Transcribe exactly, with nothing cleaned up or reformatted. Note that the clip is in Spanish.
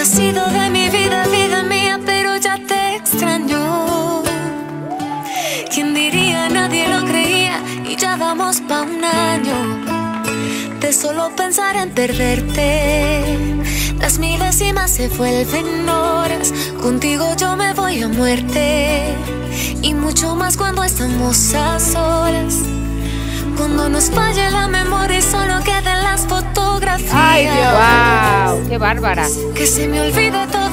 sido de mi vida, vida mía, pero ya te extraño. ¿Quién diría? Nadie lo creía y ya vamos pa' un año de solo pensar en perderte. Las miles y más se vuelven horas, contigo yo me voy a muerte. Y mucho más cuando estamos a solas, cuando nos falle la memoria y solo queden las fotografías. ¡Ay, Dios! ¡Wow! ¡Qué bárbara! Que se me olvide todo